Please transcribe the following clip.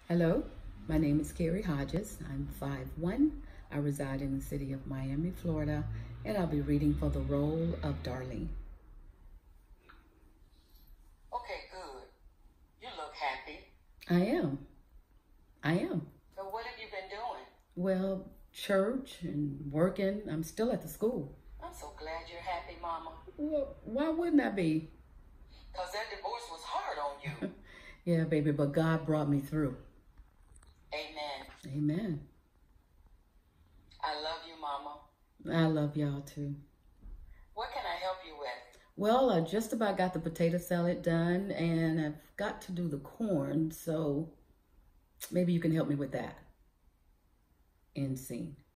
Hello, my name is Carrie Hodges. I'm 5'1". I reside in the city of Miami, Florida, and I'll be reading for the role of Darlene. Okay, good. You look happy. I am. I am. So what have you been doing? Well, church and working. I'm still at the school. I'm so glad you're happy, Mama. Well, why wouldn't I be? Because that divorce was hard on you. Yeah, baby, but God brought me through. Amen. Amen. I love you, Mama. I love y'all too. What can I help you with? Well, I just about got the potato salad done, and I've got to do the corn, so maybe you can help me with that. End scene.